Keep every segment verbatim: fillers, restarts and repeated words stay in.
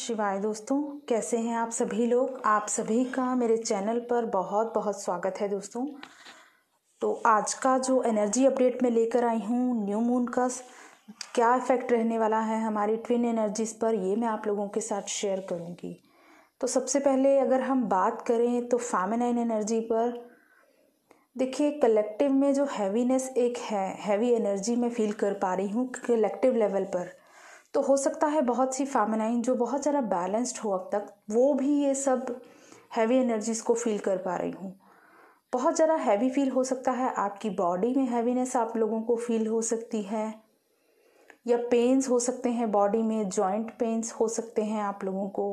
शिवाय दोस्तों, कैसे हैं आप सभी लोग। आप सभी का मेरे चैनल पर बहुत बहुत स्वागत है दोस्तों। तो आज का जो एनर्जी अपडेट मैं लेकर आई हूँ, न्यू मून का क्या इफ़ेक्ट रहने वाला है हमारी ट्विन एनर्जीज़ पर, ये मैं आप लोगों के साथ शेयर करूँगी। तो सबसे पहले अगर हम बात करें तो फेमिनाइन एनर्जी पर, देखिए कलेक्टिव में जो हैवीनेस एक है, हैवी एनर्जी मैं फील कर पा रही हूँ कलेक्टिव लेवल पर। तो हो सकता है बहुत सी फेमिनाइन जो बहुत ज़्यादा बैलेंस्ड हो अब तक, वो भी ये सब हैवी एनर्जीज़ को फील कर पा रही हूँ। बहुत ज़्यादा हैवी फील हो सकता है, आपकी बॉडी में हैवीनेस आप लोगों को फील हो सकती है, या पेन्स हो सकते हैं बॉडी में, जॉइंट पेन्स हो सकते हैं आप लोगों को।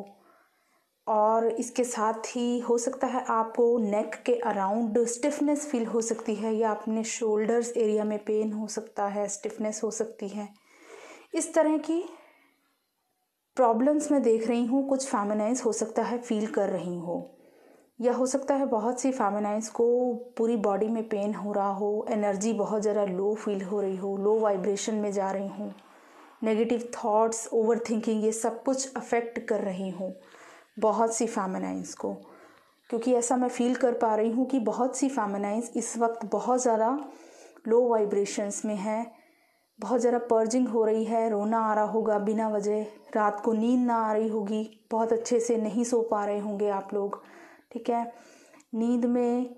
और इसके साथ ही हो सकता है आपको नेक के अराउंड स्टिफनेस फील हो सकती है, या अपने शोल्डर्स एरिया में पेन हो सकता है, स्टिफनेस हो सकती है। इस तरह की प्रॉब्लम्स मैं देख रही हूँ, कुछ फेमिनाइन्स हो सकता है फील कर रही हो, या हो सकता है बहुत सी फेमिनाइन्स को पूरी बॉडी में पेन हो रहा हो, एनर्जी बहुत ज़्यादा लो फील हो रही हो, लो वाइब्रेशन में जा रही हूँ, नेगेटिव थॉट्स, ओवर थिंकिंग, ये सब कुछ अफेक्ट कर रही हूँ बहुत सी फेमिनाइन्स को। क्योंकि ऐसा मैं फील कर पा रही हूँ कि बहुत सी फेमिनाइन्स इस वक्त बहुत ज़्यादा लो वाइब्रेशंस में है, बहुत ज़्यादा पर्जिंग हो रही है, रोना आ रहा होगा बिना वजह, रात को नींद ना आ रही होगी, बहुत अच्छे से नहीं सो पा रहे होंगे आप लोग, ठीक है। नींद में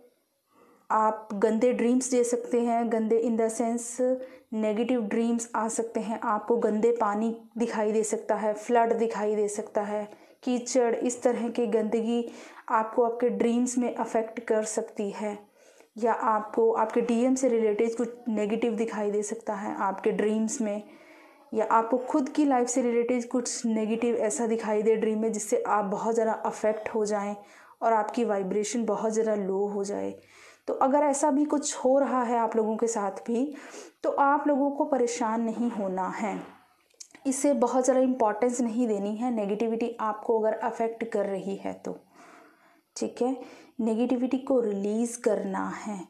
आप गंदे ड्रीम्स दे सकते हैं, गंदे in the sense negative dreams आ सकते हैं, आपको गंदे पानी दिखाई दे सकता है, फ्लड दिखाई दे सकता है, कीचड़, इस तरह की गंदगी आपको आपके ड्रीम्स में अफेक्ट कर सकती है, या आपको आपके डीएम से रिलेटेड कुछ नेगेटिव दिखाई दे सकता है आपके ड्रीम्स में, या आपको खुद की लाइफ से रिलेटेड कुछ नेगेटिव ऐसा दिखाई दे ड्रीम में, जिससे आप बहुत ज़्यादा अफेक्ट हो जाएं और आपकी वाइब्रेशन बहुत ज़्यादा लो हो जाए। तो अगर ऐसा भी कुछ हो रहा है आप लोगों के साथ भी, तो आप लोगों को परेशान नहीं होना है, इसे बहुत ज़्यादा इम्पोर्टेंस नहीं देनी है। नेगेटिविटी आपको अगर अफेक्ट कर रही है तो ठीक है, नेगेटिविटी को रिलीज़ करना है,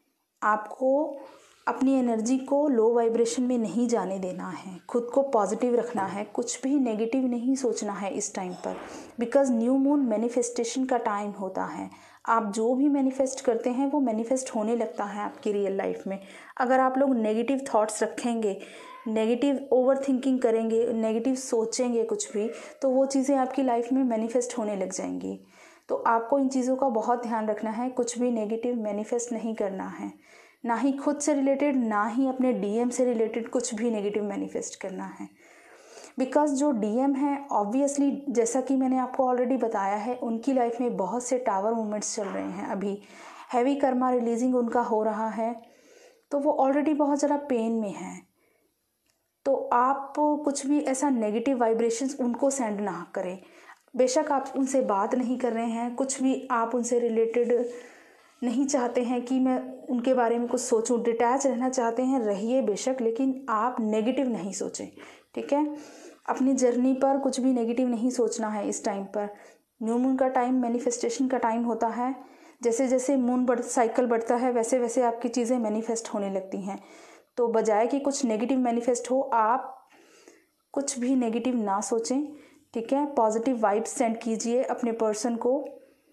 आपको अपनी एनर्जी को लो वाइब्रेशन में नहीं जाने देना है, खुद को पॉजिटिव रखना है, कुछ भी नेगेटिव नहीं सोचना है इस टाइम पर। बिकॉज न्यू मून मैनिफेस्टेशन का टाइम होता है, आप जो भी मैनिफेस्ट करते हैं वो मैनिफेस्ट होने लगता है आपकी रियल लाइफ में। अगर आप लोग नेगेटिव थॉट्स रखेंगे, नेगेटिव ओवर थिंकिंग करेंगे, नेगेटिव सोचेंगे कुछ भी, तो वो चीज़ें आपकी लाइफ में मैनिफेस्ट होने लग जाएंगी। तो आपको इन चीज़ों का बहुत ध्यान रखना है, कुछ भी नेगेटिव मैनिफेस्ट नहीं करना है, ना ही खुद से रिलेटेड, ना ही अपने डीएम से रिलेटेड कुछ भी नेगेटिव मैनिफेस्ट करना है। बिकॉज जो डीएम है, ऑब्वियसली जैसा कि मैंने आपको ऑलरेडी बताया है, उनकी लाइफ में बहुत से टावर मूवमेंट्स चल रहे हैं, अभी हैवी कर्मा रिलीजिंग उनका हो रहा है, तो वो ऑलरेडी बहुत ज़्यादा पेन में है। तो आप कुछ भी ऐसा नेगेटिव वाइब्रेशंस उनको सेंड ना करें। बेशक आप उनसे बात नहीं कर रहे हैं, कुछ भी आप उनसे रिलेटेड नहीं चाहते हैं कि मैं उनके बारे में कुछ सोचूं, डिटैच रहना चाहते हैं, रहिए बेशक, लेकिन आप नेगेटिव नहीं सोचें, ठीक है। अपनी जर्नी पर कुछ भी नेगेटिव नहीं सोचना है इस टाइम पर। न्यू मून का टाइम मैनिफेस्टेशन का टाइम होता है, जैसे जैसे मून बढ़ साइकिल बढ़ता है वैसे वैसे आपकी चीज़ें मैनिफेस्ट होने लगती हैं। तो बजाय कि कुछ नेगेटिव मैनिफेस्ट हो, आप कुछ भी नेगेटिव ना सोचें, ठीक है। पॉजिटिव वाइब्स सेंड कीजिए अपने पर्सन को,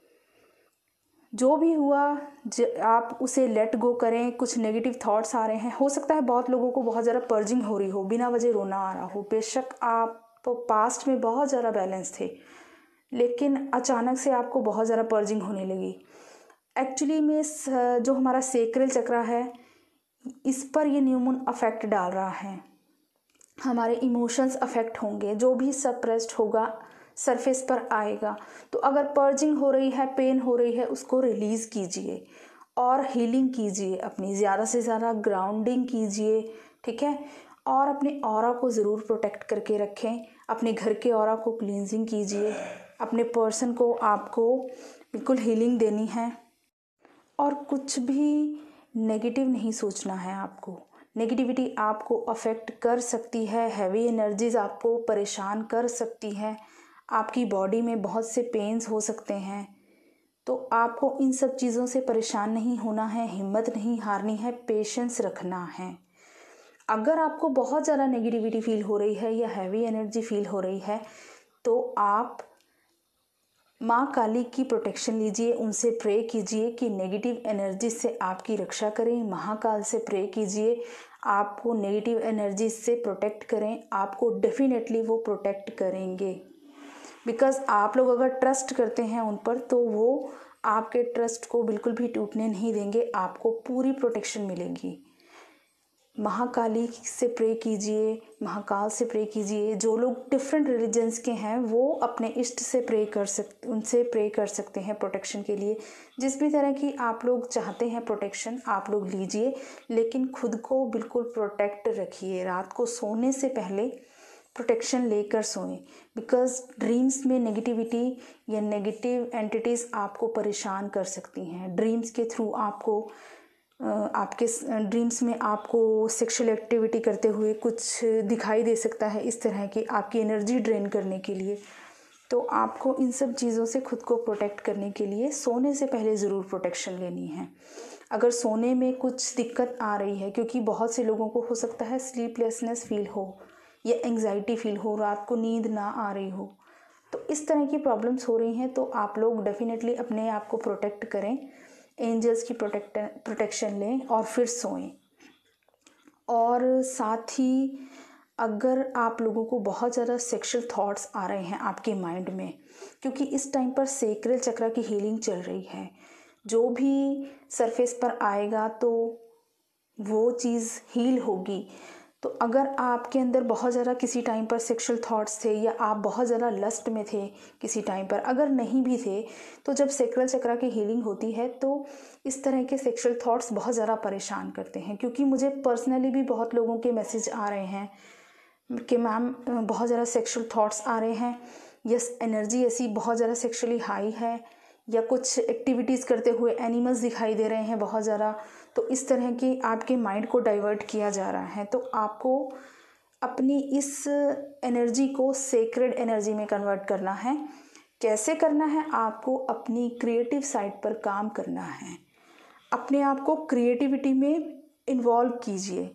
जो भी हुआ आप उसे लेट गो करें। कुछ नेगेटिव थॉट्स आ रहे हैं, हो सकता है बहुत लोगों को बहुत ज़्यादा पर्जिंग हो रही हो, बिना वजह रोना आ रहा हो, बेशक आप पास्ट में बहुत ज़्यादा बैलेंस थे, लेकिन अचानक से आपको बहुत ज़्यादा पर्जिंग होने लगी। एक्चुअली में जो हमारा सेक्रल चक्र है, इस पर ये न्यू मून अफेक्ट डाल रहा है, हमारे इमोशंस अफेक्ट होंगे, जो भी सप्रेस्ड होगा सरफेस पर आएगा। तो अगर पर्जिंग हो रही है, पेन हो रही है, उसको रिलीज़ कीजिए और हीलिंग कीजिए, अपनी ज़्यादा से ज़्यादा ग्राउंडिंग कीजिए, ठीक है। और अपने ऑरा को ज़रूर प्रोटेक्ट करके रखें, अपने घर के ऑरा को क्लींजिंग कीजिए, अपने पर्सन को आपको बिल्कुल हीलिंग देनी है, और कुछ भी नेगेटिव नहीं सोचना है आपको। नेगेटिविटी आपको अफेक्ट कर सकती है, हैवी एनर्जीज आपको परेशान कर सकती है, आपकी बॉडी में बहुत से पेन्स हो सकते हैं। तो आपको इन सब चीज़ों से परेशान नहीं होना है, हिम्मत नहीं हारनी है, पेशेंस रखना है। अगर आपको बहुत ज़्यादा नेगेटिविटी फील हो रही है या हैवी एनर्जी फील हो रही है, तो आप माँ काली की प्रोटेक्शन लीजिए, उनसे प्रे कीजिए कि नेगेटिव एनर्जी से आपकी रक्षा करें। महाकाल से प्रे कीजिए आपको नेगेटिव एनर्जी से प्रोटेक्ट करें, आपको डेफिनेटली वो प्रोटेक्ट करेंगे। बिकॉज़ आप लोग अगर ट्रस्ट करते हैं उन पर तो वो आपके ट्रस्ट को बिल्कुल भी टूटने नहीं देंगे, आपको पूरी प्रोटेक्शन मिलेगी। महाकाली से प्रे कीजिए, महाकाल से प्रे कीजिए। जो लोग डिफरेंट रिलीजन्स के हैं वो अपने इष्ट से प्रे कर सकते उनसे प्रे कर सकते हैं प्रोटेक्शन के लिए। जिस भी तरह की आप लोग चाहते हैं प्रोटेक्शन आप लोग लीजिए, लेकिन खुद को बिल्कुल प्रोटेक्ट रखिए। रात को सोने से पहले प्रोटेक्शन लेकर सोएं, बिकॉज़ ड्रीम्स में नेगेटिविटी या नेगेटिव एंटिटीज़ आपको परेशान कर सकती हैं। ड्रीम्स के थ्रू आपको आपके ड्रीम्स में आपको सेक्सुअल एक्टिविटी करते हुए कुछ दिखाई दे सकता है, इस तरह की आपकी एनर्जी ड्रेन करने के लिए। तो आपको इन सब चीज़ों से खुद को प्रोटेक्ट करने के लिए सोने से पहले ज़रूर प्रोटेक्शन लेनी है। अगर सोने में कुछ दिक्कत आ रही है, क्योंकि बहुत से लोगों को हो सकता है स्लीपलेसनेस फील हो या एंग्जाइटी फील हो, रात को नींद ना आ रही हो, तो इस तरह की प्रॉब्लम्स हो रही हैं, तो आप लोग डेफिनेटली अपने आप को प्रोटेक्ट करें, एंजल्स की प्रोटेक्ट प्रोटेक्शन लें और फिर सोएं। और साथ ही अगर आप लोगों को बहुत ज़्यादा सेक्सुअल थॉट्स आ रहे हैं आपके माइंड में, क्योंकि इस टाइम पर सेक्रल चक्र की हीलिंग चल रही है, जो भी सरफेस पर आएगा तो वो चीज़ हील होगी। तो अगर आपके अंदर बहुत ज़्यादा किसी टाइम पर सेक्सुअल थॉट्स थे या आप बहुत ज़्यादा लस्ट में थे किसी टाइम पर, अगर नहीं भी थे, तो जब सेक्रल चक्र की हीलिंग होती है तो इस तरह के सेक्सुअल थॉट्स बहुत ज़्यादा परेशान करते हैं। क्योंकि मुझे पर्सनली भी बहुत लोगों के मैसेज आ रहे हैं कि मैम बहुत ज़्यादा सेक्सुअल थॉट्स आ रहे हैं, यस एनर्जी ऐसी बहुत ज़्यादा सेक्सुअली हाई है, या कुछ एक्टिविटीज़ करते हुए एनिमल्स दिखाई दे रहे हैं बहुत ज़्यादा। तो इस तरह की आपके माइंड को डाइवर्ट किया जा रहा है। तो आपको अपनी इस एनर्जी को सेक्रेड एनर्जी में कन्वर्ट करना है। कैसे करना है? आपको अपनी क्रिएटिव साइड पर काम करना है, अपने आप को क्रिएटिविटी में इन्वॉल्व कीजिए।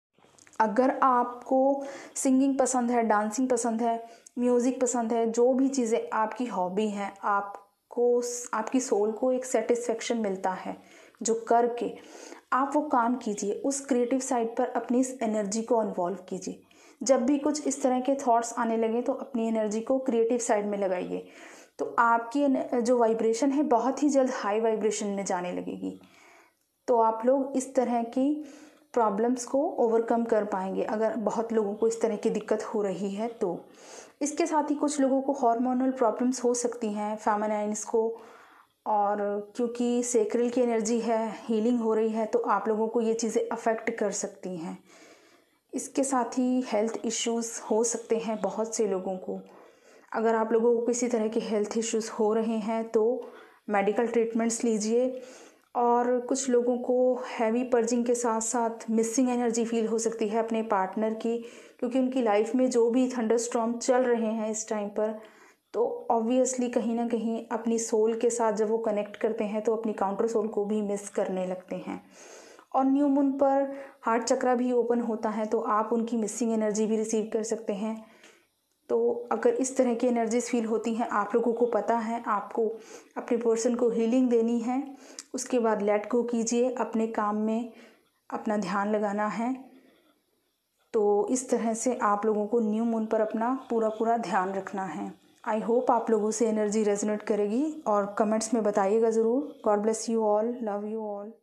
अगर आपको सिंगिंग पसंद है, डांसिंग पसंद है, म्यूज़िक पसंद है, जो भी चीज़ें आपकी हॉबी हैं, आपको आपकी सोल को एक सेटिस्फेक्शन मिलता है जो करके आप वो काम कीजिए, उस क्रिएटिव साइड पर अपनी इस एनर्जी को इन्वॉल्व कीजिए। जब भी कुछ इस तरह के थॉट्स आने लगे तो अपनी एनर्जी को क्रिएटिव साइड में लगाइए, तो आपकी जो वाइब्रेशन है बहुत ही जल्द हाई वाइब्रेशन में जाने लगेगी। तो आप लोग इस तरह की प्रॉब्लम्स को ओवरकम कर पाएंगे अगर बहुत लोगों को इस तरह की दिक्कत हो रही है तो। इसके साथ ही कुछ लोगों को हार्मोनल प्रॉब्लम्स हो सकती हैं, फेमिनाइन्स को, और क्योंकि सेक्रल की एनर्जी है, हीलिंग हो रही है, तो आप लोगों को ये चीज़ें अफेक्ट कर सकती हैं। इसके साथ ही हेल्थ इश्यूज़ हो सकते हैं बहुत से लोगों को। अगर आप लोगों को किसी तरह के हेल्थ इश्यूज़ हो रहे हैं तो मेडिकल ट्रीटमेंट्स लीजिए। और कुछ लोगों को हैवी पर्जिंग के साथ साथ मिसिंग एनर्जी फील हो सकती है अपने पार्टनर की, क्योंकि उनकी लाइफ में जो भी थंडरस्टॉर्म चल रहे हैं इस टाइम पर, तो ऑब्वियसली कहीं ना कहीं अपनी सोल के साथ जब वो कनेक्ट करते हैं तो अपनी काउंटर सोल को भी मिस करने लगते हैं। और न्यू मून पर हार्ट चक्र भी ओपन होता है, तो आप उनकी मिसिंग एनर्जी भी रिसीव कर सकते हैं। तो अगर इस तरह की एनर्जीज फील होती हैं, आप लोगों को पता है आपको अपने पर्सन को हीलिंग देनी है, उसके बाद लेट गो कीजिए, अपने काम में अपना ध्यान लगाना है। तो इस तरह से आप लोगों को न्यू मून पर अपना पूरा पूरा ध्यान रखना है। आई होप आप लोगों से एनर्जी रेजोनेट करेगी और कमेंट्स में बताइएगा ज़रूर। God bless you all, love you all.